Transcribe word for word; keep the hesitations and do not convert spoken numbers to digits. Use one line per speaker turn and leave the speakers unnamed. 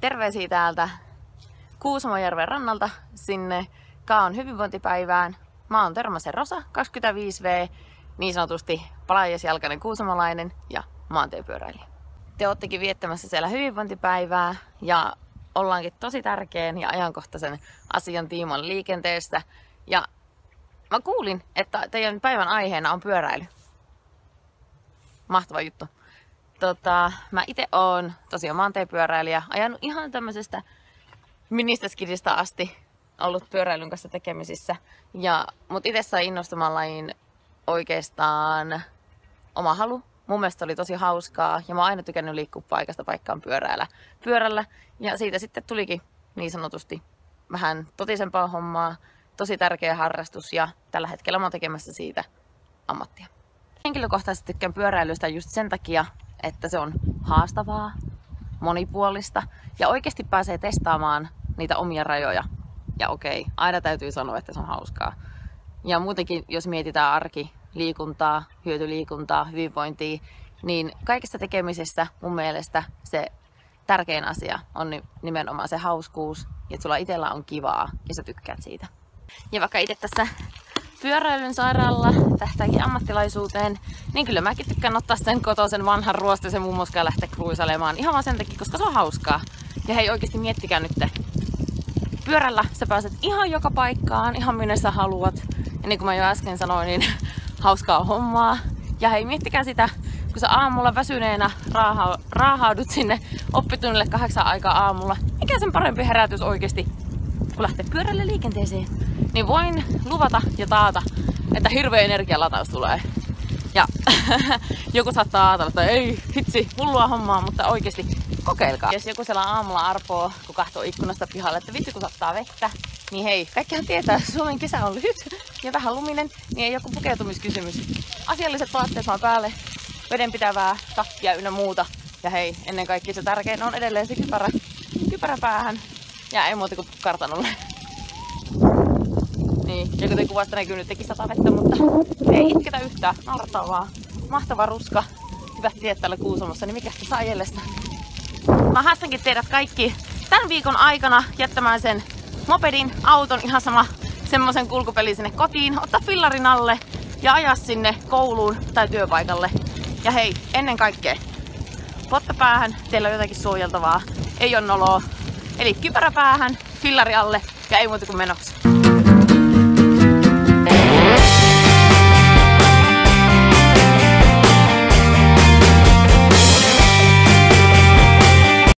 Terveisiä täältä Kuusamojärven rannalta sinne Kaon hyvinvointipäivään. Mä oon Törmäsen Rosa, kaksikymmentäviisi vuotias, niin sanotusti palaajasjalkainen kuusamolainen ja maantiepyöräilijä. Te oottekin viettämässä siellä hyvinvointipäivää ja ollaankin tosi tärkeän ja ajankohtaisen asian tiimoilla liikenteessä. Ja mä kuulin, että teidän päivän aiheena on pyöräily. Mahtava juttu. Tota, mä itse oon tosiaan maantiepyöräilijä, ajanut ihan tämmöisestä ministeskidistä asti, ollut pyöräilyn kanssa tekemisissä. Ja mut itse sai innostumaan lajiin oikeastaan oma halu. Mun mielestä oli tosi hauskaa ja mä oon aina tykännyt liikkua paikasta paikkaan pyöräillä, pyörällä. Ja siitä sitten tulikin niin sanotusti vähän totisempaa hommaa, tosi tärkeä harrastus ja tällä hetkellä mä oon tekemässä siitä ammattia. Henkilökohtaisesti tykkään pyöräilystä just sen takia, että se on haastavaa, monipuolista ja oikeasti pääsee testaamaan niitä omia rajoja. Ja okei, aina täytyy sanoa, että se on hauskaa. Ja muutenkin, jos mietitään arki, liikuntaa, hyötyliikuntaa, hyvinvointia, niin kaikessa tekemisessä mun mielestä se tärkein asia on nimenomaan se hauskuus, että sulla itsellä on kivaa ja sä tykkäät siitä. Ja vaikka itse tässä pyöräilyn sairaalla tähtääkin ammattilaisuuteen, niin kyllä mäkin tykkään ottaa sen kotoisen vanhan ruostisen mummoskan ja lähteä kruisailemaan ihan vaan sen takia, koska se on hauskaa. Ja hei, oikeesti miettikää nyt, pyörällä sä pääset ihan joka paikkaan, ihan minne sä haluat. Ja niin kuin mä jo äsken sanoin, niin hauskaa hommaa. Ja hei, miettikää sitä, kun sä aamulla väsyneenä raaha, raahaudut sinne oppitunnille kahdeksan aikaa aamulla. Mikä sen parempi herätys oikeesti, kun lähtee pyörälle liikenteeseen. Niin voin luvata ja taata, että hirveä energialataus tulee. Ja joku saattaa ajatella, että ei hitsi, hullua hommaa, mutta oikeesti kokeilkaa. Jos joku siellä aamulla arpoo, kun katsoo ikkunasta pihalle, että vitsi kun sattaa vettä, niin hei, kaikkihan tietää, että Suomen kesä on lyhyt ja vähän luminen, niin ei joku pukeutumiskysymys. Asialliset vaatteet vaan päälle, vedenpitävää takkia ynnä muuta. Ja hei, ennen kaikkea se tärkein on edelleen se kypärä, kypärä päähän ja ei muuta kuin kartanolle. Niin, ja kuten kuvasta näkyy, nyt teki sata vettä, mutta ei itketä yhtään, naurataan vaan. Mahtava ruska, hyvät tiet täällä Kuusamossa, niin mikä saa ajellesta. Mä haastankin teidät kaikki tämän viikon aikana jättämään sen mopedin, auton, ihan sama semmoisen kulkupelin sinne kotiin, ottaa fillarin alle ja ajaa sinne kouluun tai työpaikalle. Ja hei, ennen kaikkea, potta päähän, teillä on jotakin suojeltavaa, ei ole noloa. Eli kypärä päähän, fillari alle ja ei muuta kuin menoksi.